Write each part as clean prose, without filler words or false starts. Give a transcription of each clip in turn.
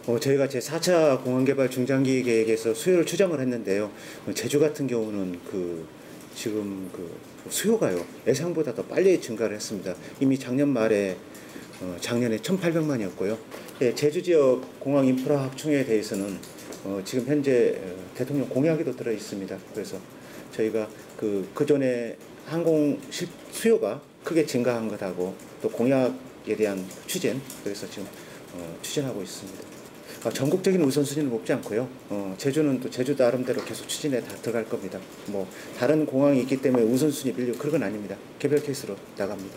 저희가 제4차 공항개발 중장기 계획에서 수요를 추정을 했는데요. 제주 같은 경우는 지금 수요가요, 예상보다 더 빨리 증가를 했습니다. 이미 작년 말에 작년에 1,800만이었고요. 예, 제주 지역 공항 인프라 확충에 대해서는 지금 현재 대통령 공약에도 들어 있습니다. 그래서 저희가 그전에 항공 수요가 크게 증가한 것하고 또 공약에 대한 추진, 그래서 지금 추진하고 있습니다. 전국적인 우선순위는 높지 않고요. 제주는 또 제주 나름대로 계속 추진에 다 들어갈 겁니다. 뭐 다른 공항이 있기 때문에 우선순위 밀리고 그런 건 아닙니다. 개별 케이스로 나갑니다.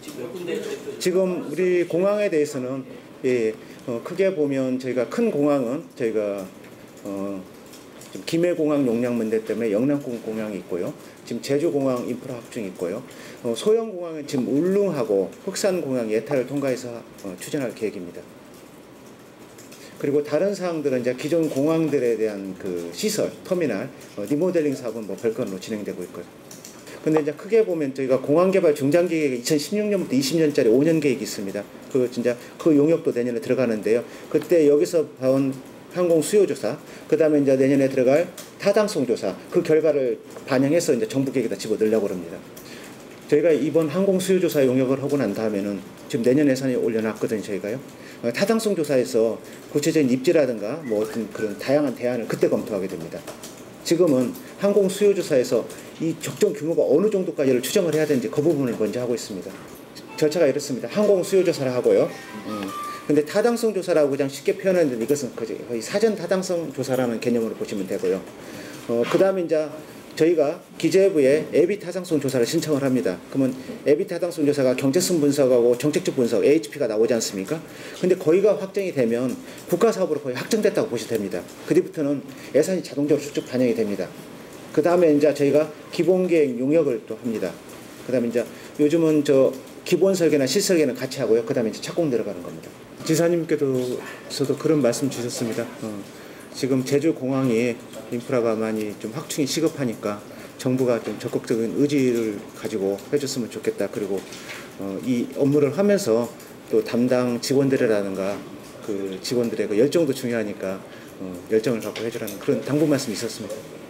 지금 우리 공항에 대해서는 크게 보면 저희가 큰 공항은 저희가 지금 김해공항 용량 문제 때문에 영남공항이 있고요. 지금 제주공항 인프라 확충이 있고요. 소형공항은 지금 울릉하고 흑산공항 예타를 통과해서 추진할 계획입니다. 그리고 다른 사항들은 이제 기존 공항들에 대한 시설, 터미널, 리모델링 사업은 별건으로 진행되고 있고요. 근데 이제 크게 보면 저희가 공항개발 중장기 계획 2016년부터 20년짜리 5년 계획이 있습니다. 그 용역도 내년에 들어가는데요. 그때 여기서 봐온 항공 수요 조사, 그 다음에 이제 내년에 들어갈 타당성 조사, 그 결과를 반영해서 이제 정부 계획에다 집어넣으려고 합니다. 저희가 이번 항공 수요 조사 용역을 하고 난 다음에는 지금 내년 예산에 올려놨거든요, 저희가요. 타당성 조사에서 구체적인 입지라든가 뭐 어떤 그런 다양한 대안을 그때 검토하게 됩니다. 지금은 항공 수요 조사에서 이 적정 규모가 어느 정도까지를 추정을 해야 되는지 그 부분을 먼저 하고 있습니다. 절차가 이렇습니다. 항공 수요 조사를 하고요. 근데 타당성 조사라고 그냥 쉽게 표현하는데 이것은 거의 사전 타당성 조사라는 개념으로 보시면 되고요. 그 다음에 이제 저희가 기재부에 예비 타당성 조사를 신청을 합니다. 그러면 예비 타당성 조사가 경제성 분석하고 정책적 분석 AHP가 나오지 않습니까? 근데 거기가 확정이 되면 국가 사업으로 거의 확정됐다고 보시면 됩니다. 그 뒤부터는 예산이 자동적으로 쭉쭉 반영이 됩니다. 그 다음에 이제 저희가 기본 계획 용역을 또 합니다. 그 다음에 이제 요즘은 기본 설계나 실설계는 같이 하고요. 그 다음에 이제 착공 들어가는 겁니다. 지사님께서도 그런 말씀 주셨습니다. 지금 제주 공항이 인프라가 많이 좀 확충이 시급하니까 정부가 좀 적극적인 의지를 가지고 해줬으면 좋겠다. 그리고 이 업무를 하면서 또 담당 직원들이라든가 직원들의 열정도 중요하니까 열정을 갖고 해주라는 그런 당부 말씀이 있었습니다.